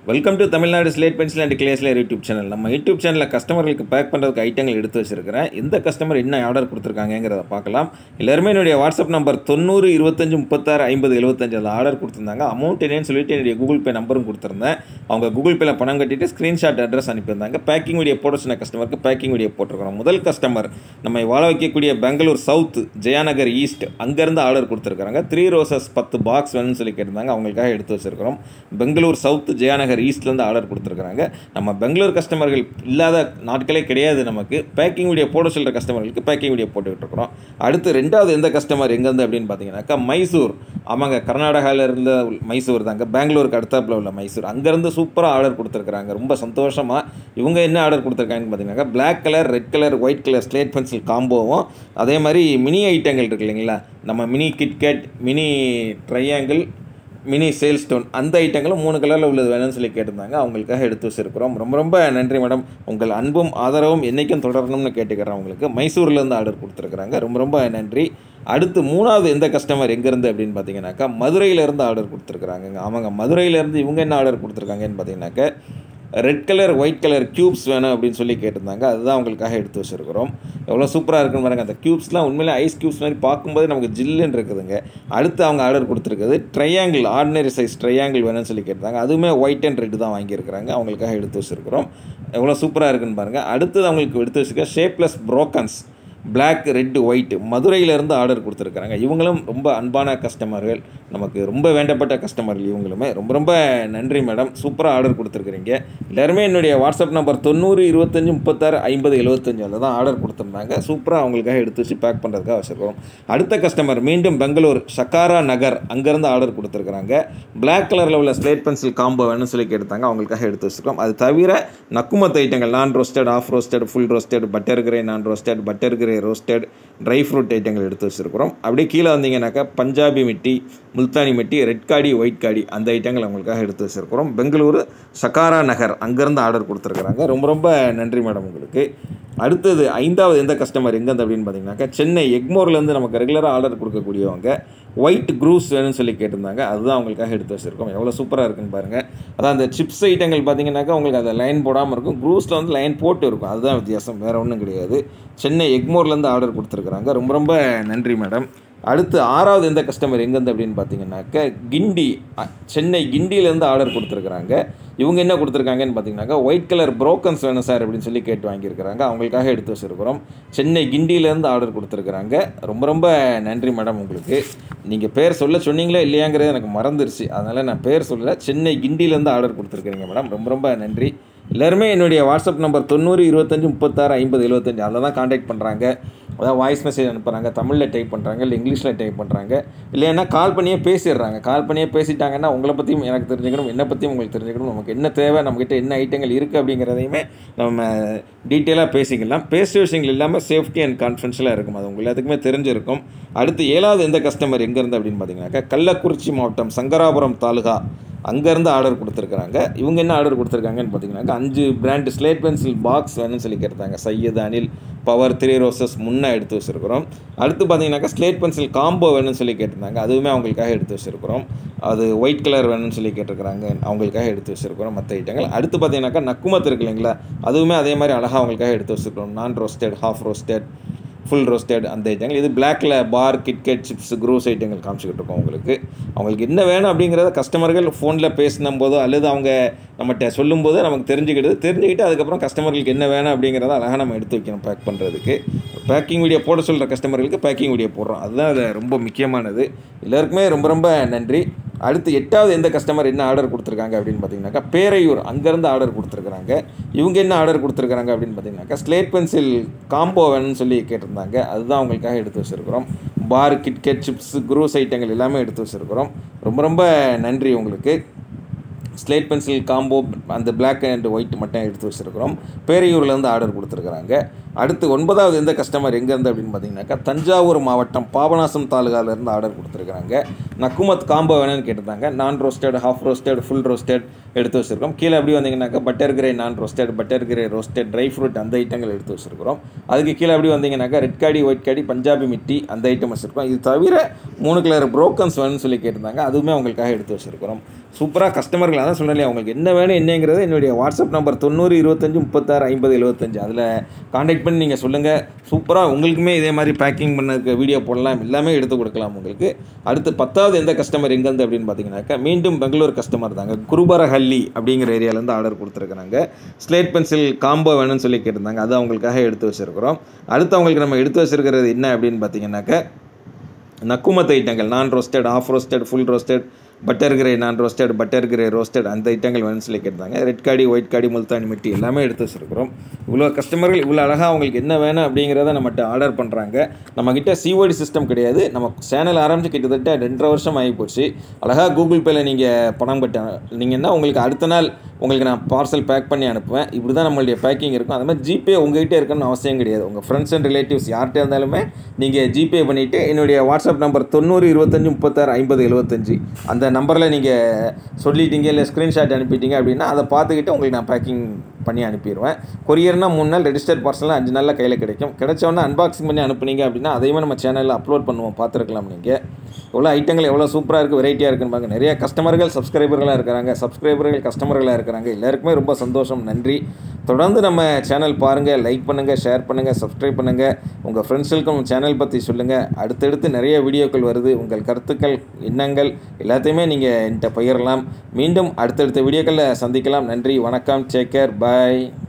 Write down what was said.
Welcome to Tamil Nadu slate pencil and கிளேஸ்ல YouTube channel. நம்ம YouTube சேனலில் கஸ்டமர்களுக்கு பேக் பண்ணுறதுக்கு ஐட்டங்கள் எடுத்து வச்சிருக்கிறேன். எந்த கஸ்டமர் என்ன ஆர்டர் கொடுத்துருக்காங்கிறத பார்க்கலாம். எல்லாருமே என்னுடைய வாட்ஸ்அப் நம்பர் 90 25 36 50 75 அதில் ஆர்டர் கொடுத்துருந்தாங்க. அமௌண்ட் என்னன்னு சொல்லிட்டு என்னுடைய கூகுள் பே நம்பரும் கொடுத்துருந்தேன். அவங்க கூகுள் பேல பணம் கட்டிட்டு ஸ்க்ரீன்ஷாட் அட்ரஸ் அனுப்பியிருந்தாங்க. பேக்கிங் வீடியோ போட சொன்ன கஸ்டமருக்கு பேக்கிங் வீடியோ போட்டிருக்கிறோம். முதல் கஸ்டமர் நம்ம வாழ வைக்கக்கூடிய பெங்களூர் சவுத் ஜெயாநகர் ஈஸ்ட் அங்கேருந்து ஆர்டர் கொடுத்துருக்காங்க. 3 ரோசஸ் 10 பாக்ஸ் வேணும்னு சொல்லி கேட்டிருந்தாங்க. அவங்களுக்காக எடுத்து வச்சிருக்கிறோம். பெங்களூர் சவுத் ஜெயாநகர் ஈஸ்ட்லேருந்து ஆர்டர் கொடுத்துருக்காங்க. நம்ம பெங்களூர் கஸ்டமர்கள் இல்லாத நாட்களே கிடையாது. நமக்கு பேக்கிங் வீடியோ போட சொல்கிற கஸ்டமர்களுக்கு பேக்கிங் வீடியோ போட்டுக்கிட்டு இருக்கிறோம். அடுத்து ரெண்டாவது எந்த கஸ்டமர் எங்கேருந்து அப்படின்னு பார்த்தீங்கன்னாக்கா மைசூர். ஆமாங்க, கர்நாடகாவில் இருந்த மைசூர் தாங்க. பெங்களூருக்கு அடுத்தாப்பில் உள்ள மைசூர். அங்கேருந்து சூப்பராக ஆர்டர் கொடுத்துருக்குறாங்க. ரொம்ப சந்தோஷமாக. இவங்க என்ன ஆர்டர் கொடுத்துருக்காங்கன்னு பார்த்தீங்கன்னாக்கா black colour, red colour, white colour slate pencil காம்போவும், அதே மாதிரி மினி ஐட்டங்கள் இருக்கு இல்லைங்களா, நம்ம mini KitKat, mini triangle, mini sale stone, அந்த ஐட்டங்களும் 3 கலரில் உள்ளது வேணும்னு சொல்லி கேட்டிருந்தாங்க. அவங்களுக்காக எடுத்து வச்சிருக்கிறோம். ரொம்ப ரொம்ப நன்றி மேடம். உங்கள் அன்பும் ஆதரவும் என்றைக்கும் தொடரணும்னு கேட்டுக்கிறேன். உங்களுக்கு மைசூர்லேருந்து ஆர்டர் கொடுத்துருக்குறாங்க. ரொம்ப ரொம்ப நன்றி. அடுத்து மூணாவது எந்த கஸ்டமர் எங்கேருந்து அப்படின்னு பார்த்தீங்கன்னாக்கா மதுரையிலேருந்து ஆர்டர் கொடுத்துருக்குறாங்க. ஆமாங்க, மதுரையிலேருந்து இவங்க என்ன ஆர்டர் கொடுத்துருக்காங்கன்னு பார்த்தீங்கன்னாக்கா red colour, white colour cubes வேணும் அப்படின்னு சொல்லி கேட்டிருந்தாங்க. அதுதான் அவங்களுக்காக எடுத்து வச்சுருக்கிறோம். எவ்வளோ சூப்பராக இருக்குன்னு பாருங்கள். அந்த க்யூப்ஸ்லாம் உண்மையிலே ஐஸ் க்யூப்ஸ் மாதிரி பார்க்கும்போது நமக்கு ஜில்லுன்னு இருக்குதுங்க. அடுத்து அவங்க ஆர்டர் கொடுத்துருக்குது ட்ரையாங்கிள், ஆர்டினரி சைஸ் ட்ரையாங்கிள் வேணும்னு சொல்லி கேட்டிருந்தாங்க. அதுவுமே ஒயிட் அண்ட் ரெட் தான் வாங்கியிருக்கிறாங்க. அவங்களுக்காக எடுத்து வச்சுருக்கிறோம். எவ்வளோ சூப்பராக இருக்குன்னு பாருங்கள். அடுத்தது அவங்களுக்கு எடுத்து வச்சுருக்க shapeless brokens, black, red, white, மதுரையிலேருந்து ஆர்டர் கொடுத்துருக்குறாங்க. இவங்களும் ரொம்ப அன்பான கஸ்டமர்கள், நமக்கு ரொம்ப வேண்டப்பட்ட கஸ்டமர்கள். இவங்களுமே ரொம்ப ரொம்ப நன்றி மேடம். சூப்பராக ஆர்டர் கொடுத்துருக்குறீங்க. எல்லாருமே என்னுடைய வாட்ஸ்அப் நம்பர் 90 25 36 50 75 அதில் தான் ஆர்டர் கொடுத்துருந்தாங்க. சூப்பராக அவங்களுக்காக எடுத்து வச்சு பேக் பண்ணுறதுக்காக வச்சுருக்கோம். அடுத்த கஸ்டமர் மீண்டும் பெங்களூர் சக்காரா நகர் அங்கேருந்து ஆர்டர் கொடுத்துருக்குறாங்க. பிளாக் கலரில் உள்ள ஸ்லேட் பென்சில் காம்போ வேணும்னு சொல்லி கேட்டாங்க. அவங்களுக்காக எடுத்து வச்சுருக்கோம். அது தவிர நக்குமத்து ஐட்டங்கள், non roasted, half roasted, full roasted, butter grey non roasted, butter grey roasted, dry fruit ஐட்டங்கள் எடுத்து வச்சுருக்கிறோம். அப்படியே கீழே வந்தீங்கன்னாக்கா பஞ்சாபி மிட்டி, முல்தானி மிட்டி, ரெட் காடி, ஒயிட் காடி, அந்த ஐட்டங்கள் அவங்களுக்காக எடுத்து வச்சுருக்கிறோம். பெங்களூரு சக்காரா நகர் அங்கேருந்து ஆர்டர் கொடுத்துருக்குறாங்க. ரொம்ப ரொம்ப நன்றி மேடம் உங்களுக்கு. அடுத்தது ஐந்தாவது எந்த கஸ்டமர் எங்கேருந்து அப்படின்னு பார்த்தீங்கன்னாக்கா சென்னை எக்மோர்லேருந்து நமக்கு ரெகுலராக ஆர்டர் கொடுக்கக்கூடியவங்க ஒயிட் க்ரூஸ் வேணும்னு சொல்லி கேட்டிருந்தாங்க. அதுதான் அவங்களுக்காக எடுத்து வச்சுருக்கோம். எவ்வளோ சூப்பராக இருக்குன்னு பாருங்கள். அதான் அந்த சிப்ஸ் ஐட்டங்கள் பார்த்தீங்கன்னாக்கா உங்களுக்கு அதை லைன் போடாமல் இருக்கும். க்ரூஸில் வந்து லைன் போட்டு இருக்கும். அதுதான் வித்தியாசம், வேறு ஒன்றும் கிடையாது. சென்னை எக்மோர்லேருந்து ஆர்டர் கொடுத்துருக்குறாங்க. ரொம்ப ரொம்ப நன்றி மேடம். அடுத்து ஆறாவது எந்த கஸ்டமர் எங்கேருந்து அப்படின்னு பார்த்தீங்கன்னாக்கா கிண்டி, சென்னை கிண்டியிலேருந்து ஆர்டர் கொடுத்துருக்குறாங்க. இவங்க என்ன கொடுத்துருக்காங்கன்னு பார்த்தீங்கன்னாக்கா ஒயிட் கலர் ப்ரோக்கன்ஸ் வேணும் சார் அப்படின்னு சொல்லி கேட்டு வாங்கியிருக்கிறாங்க. அவங்களுக்காக எடுத்து வச்சுருக்கிறோம். சென்னை கிண்டியிலேருந்து ஆர்டர் கொடுத்துருக்குறாங்க. ரொம்ப ரொம்ப நன்றி மேடம் உங்களுக்கு. நீங்கள் பேர் சொல்ல சொன்னீங்களே இல்லையாங்கிறது எனக்கு மறந்துருச்சு, அதனால் நான் பேர் சொல்லலை. சென்னை கிண்டியிலேருந்து ஆர்டர் கொடுத்துருக்குறீங்க மேடம். ரொம்ப ரொம்ப நன்றி. எல்லாருமே என்னுடைய வாட்ஸ்அப் நம்பர் 90 25 36 50 75 அதில் தான் காண்டாக்ட் பண்ணுறாங்க. அதாவது வாய்ஸ் மெசேஜ் அனுப்புகிறாங்க, தமிழில் டைப் பண்ணுறாங்க, இல்லை இங்கிலீஷில் டைப் பண்ணுறாங்க, இல்லைன்னா கால் பண்ணியே பேசிடுறாங்க. கால் பண்ணியே பேசிட்டாங்கன்னா உங்களை பற்றியும் எனக்கு தெரிஞ்சுக்கணும், என்னை பற்றியும் உங்களுக்கு தெரிஞ்சுக்கணும், நமக்கு என்ன தேவை, நம்மக்கிட்ட என்ன ஐட்டங்கள் இருக்குது அப்படிங்கிறதையுமே நம்ம டீட்டெயிலாக பேசிக்கலாம். பேசுகிற விஷயங்கள் இல்லாமல் சேஃப்டி அண்ட் கான்ஃபிடென்ஷியலாக இருக்கும். அது உங்களுக்கு எல்லாத்துக்குமே தெரிஞ்சிருக்கும். அடுத்து ஏழாவது எந்த கஸ்டமர் எங்கேருந்து அப்படின்னு பார்த்தீங்கன்னாக்கா கள்ளக்குறிச்சி மாவட்டம் சங்கராபுரம் தாலுகா அங்கேருந்து ஆர்டர் கொடுத்துருக்குறாங்க. இவங்க என்ன ஆர்டர் கொடுத்துருக்காங்கன்னு பார்த்தீங்கன்னாக்கா 5 பிராண்ட் ஸ்லேட் பென்சில் பாக்ஸ் வேணும்னு சொல்லி கேட்டாங்க. சையது, அனில், பவர், 3 ரோசஸ் முன்னே எடுத்து வச்சுருக்கிறோம். அடுத்து பார்த்தீங்கன்னாக்கா ஸ்லேட் பென்சில் காம்போ வேணும்னு சொல்லி கேட்டிருந்தாங்க. அதுவுமே அவங்களுக்காக எடுத்து வச்சுருக்கிறோம். அது ஒயிட் கலர் வேணும்னு சொல்லி கேட்டிருக்கிறாங்க. அவங்களுக்காக எடுத்து வச்சுருக்கிறோம் மற்ற ஐட்டங்கள். அடுத்து பார்த்தீங்கன்னாக்கா நக்குமத்து இருக்கு இல்லைங்களா, அதுவுமே அதே மாதிரி அழகாக அவங்களுக்காக எடுத்து வச்சுருக்கிறோம். Non roasted, half roasted, full roasted, அந்த ஐட்டங்கள். இது பிளாக்கில் பார், கிட்கேட், சிப்ஸ், க்ரூஸ் ஐட்டங்கள் காமிச்சிக்கிட்டு இருக்கோம் உங்களுக்கு. அவங்களுக்கு என்ன வேணும் அப்படிங்கிறத கஸ்டமர்கள் ஃபோனில் பேசினும் போதோ அல்லது அவங்க நம்மகிட்ட சொல்லும்போது நமக்கு தெரிஞ்சுக்கிட்டு அதுக்கப்புறம் கஸ்டமர்களுக்கு என்ன வேணும் அப்படிங்கிறத அழகாக நம்ம எடுத்து வைக்கணும் பேக் பண்ணுறதுக்கு. பேக்கிங் வீடியோ போட சொல்கிற கஸ்டமர்களுக்கு பேக்கிங் வீடியோ போடுறோம். அதுதான் அது ரொம்ப முக்கியமானது. எல்லாருக்குமே ரொம்ப ரொம்ப நன்றி. அடுத்து எட்டாவது எந்த கஸ்டமர் என்ன ஆர்டர் கொடுத்துருக்காங்க அப்படின்னு பார்த்தீங்கன்னாக்கா பேரையூர் அங்கேருந்து ஆர்டர் கொடுத்துருக்குறாங்க. இவங்க என்ன ஆர்டர் கொடுத்துருக்குறாங்க அப்படின்னு பார்த்தீங்கன்னாக்கா ஸ்லேட் பென்சில் காம்போ வேணும்னு சொல்லி கேட்டிருந்தாங்க. அதுதான் அவங்களுக்காக எடுத்து வச்சுருக்கிறோம். பார், கிட்கேட், சிப்ஸ், க்ரூஸ் ஐட்டங்கள் எல்லாமே எடுத்து வச்சுருக்கிறோம். ரொம்ப ரொம்ப நன்றி உங்களுக்கு. ஸ்லேட் பென்சில் காம்போ அந்த பிளாக் அண்ட் ஒயிட் மட்டும் எடுத்து வச்சுருக்கிறோம். பேரையூர்லேருந்து ஆர்டர் கொடுத்துருக்குறாங்க. அடுத்து 9வது எந்த கஸ்டமர் எங்கேருந்து அப்படின்னு பார்த்தீங்கன்னாக்கா தஞ்சாவூர் மாவட்டம் பாபநாசம் தாலுகாவிலேருந்து ஆர்டர் கொடுத்துருக்குறாங்க. நக்குமத் காம்போ வேணும்னு கேட்டிருந்தாங்க. Non roasted, half roasted, full roasted எடுத்து வச்சுருக்கோம். கீழே அப்படி வந்தீங்கன்னாக்கா butter grey non roasted, butter grey roasted, dry fruit அந்த ஐட்டங்கள் எடுத்து வச்சுருக்கிறோம். அதுக்கு கீழே அப்படி வந்தீங்கன்னாக்கா ரெட் காடி, ஒயிட் காடி, பஞ்சாபி மிட்டி அந்த ஐட்டம் வச்சுருக்கோம். இது தவிர 3 கலர் ப்ரோக்கன்ஸ் வேணும்னு சொல்லி கேட்டிருந்தாங்க. அதுவுமே அவங்களுக்காக எடுத்து வச்சுருக்கிறோம். சூப்பராக கஸ்டமர்கள் அதான் சொன்னேன், அவங்களுக்கு என்ன வேணும் என்னங்கிறது என்னுடைய வாட்ஸ்அப் நம்பர் 90 25 36 50 75 அதில் காண்டாக்ட் பண்ணி நீங்கள் சொல்லுங்கள். சூப்பராக உங்களுக்குமே இதே மாதிரி பேக்கிங் பண்ண வீடியோ போடலாம், எல்லாமே எடுத்து கொடுக்கலாம் உங்களுக்கு. அடுத்து 10வது எந்த கஸ்டமர் எங்கேருந்து அப்படின்னு பார்த்தீங்கன்னாக்கா மீண்டும் பெங்களூர் கஸ்டமர் தாங்க. குருபரஹள்ளி அப்படிங்கிற ஏரியாவிலேருந்து ஆர்டர் கொடுத்துருக்குறாங்க. ஸ்லேட் பென்சில் காம்போ வேணும்னு சொல்லி கேட்டிருந்தாங்க. அது அவங்களுக்காக எடுத்து வச்சுருக்கிறோம். அடுத்து அவங்களுக்கு நம்ம எடுத்து வச்சுருக்கிறது என்ன அப்படின்னு பார்த்தீங்கன்னாக்கா நக்குமத் ஐட்டங்கள் non roasted, half roasted, full roasted, butter grey non roasted, butter grey roasted அந்த ஐட்டங்கள் வேணும்னு சொல்லி கேட்டாங்க. ரெட் காடி, ஒயிட் காடி, முல்தானி மிட்டி எல்லாமே எடுத்து வச்சுருக்கிறோம். இவ்வளோ கஸ்டமர்கள் இவ்வளோ அழகாக அவங்களுக்கு என்ன வேணும் அப்படிங்கிறத நம்மகிட்ட ஆர்டர் பண்ணுறாங்க. நம்மக்கிட்ட சிஓடி சிஸ்டம் கிடையாது. நம்ம சேனல் ஆரம்பித்து கிட்டத்தட்ட 2.5 வருஷம் ஆகி போச்சு. அழகாக கூகுள் பேயில் நீங்கள் பணம் கட்ட நீங்கன்னா உங்களுக்கு அடுத்த நாள் உங்களுக்கு நான் பார்சல் பேக் பண்ணி அனுப்புவேன். இப்படி தான் நம்மளுடைய பேக்கிங் இருக்கும். அது மாதிரி ஜிபே உங்கள்கிட்ட இருக்கணும்னு அவசியம் கிடையாது. உங்கள் ஃப்ரெண்ட்ஸ் அண்ட் ரிலேட்டிவ்ஸ் யார்கிட்ட இருந்தாலுமே நீங்கள் ஜிபே பண்ணிவிட்டு என்னுடைய வாட்ஸ்அப் நம்பர் 90 25 36 50 75 அந்த நம்பரில் நீங்கள் சொல்லிட்டீங்க இல்லை ஸ்க்ரீன்ஷாட் அனுப்பிட்டீங்க அப்படின்னா அதை பார்த்துக்கிட்டு உங்களுக்கு நான் பேக்கிங் பண்ணி அனுப்பிடுவேன். கொரியர்னால் 3 நாள், ரெஜிஸ்டர்ட் பார்சல்லாம் 5 நாளில் கையில் கிடைக்கும். கிடைச்சோன்னா அன்பாக்சிங் பண்ணி அனுப்புனீங்க அப்படின்னா அதையுமே நம்ம சேனலில் அப்லோட் பண்ணுவோம், பார்த்துருக்கலாம். நீங்கள் எவ்வளோ ஐட்டங்கள் எவ்வளோ சூப்பராக இருக்குது, வெரைட்டியாக இருக்குன்னு பாருங்க. நிறைய கஸ்டமர்கள் சப்ஸ்கிரைபர்களாக இருக்கிறாங்க, சப்ஸ்கிரைபர்கள் கஸ்டமர்களாக இருக்கிறாங்க. எல்லாருக்குமே ரொம்ப சந்தோஷம், நன்றி. தொடர்ந்து நம்ம சேனல் பாருங்கள், லைக் பண்ணுங்கள், ஷேர் பண்ணுங்கள், சப்ஸ்கிரைப் பண்ணுங்கள். உங்கள் ஃப்ரெண்ட்ஸுக்கும் சேனல் பற்றி சொல்லுங்கள். அடுத்தடுத்து நிறைய வீடியோக்கள் வருது. உங்கள் கருத்துக்கள், எண்ணங்கள் எல்லாத்தையுமே நீங்கள் என்கிட்ட பகிரலாம். மீண்டும் அடுத்தடுத்த வீடியோக்களில் சந்திக்கலாம். நன்றி, வணக்கம், டேக் கேர், பாய்.